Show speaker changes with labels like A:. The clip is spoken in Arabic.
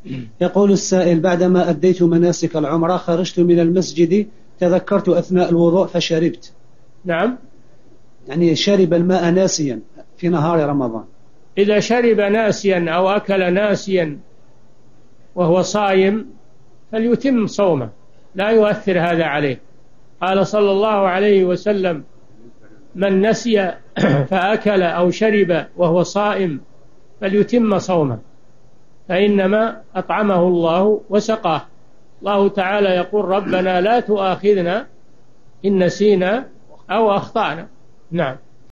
A: يقول السائل: بعدما أديت مناسك العمرة خرجت من المسجد، تذكرت أثناء الوضوء فشربت.
B: نعم.
A: يعني شرب الماء ناسيا في نهار رمضان.
B: إذا شرب ناسيا أو أكل ناسيا وهو صائم فليتم صومه، لا يؤثر هذا عليه. قال صلى الله عليه وسلم: من نسي فأكل أو شرب وهو صائم فليتم صومه، فإنما أطعمه الله وسقاه. الله تعالى يقول: ربنا لا تؤاخذنا إن نسينا أو أخطأنا. نعم.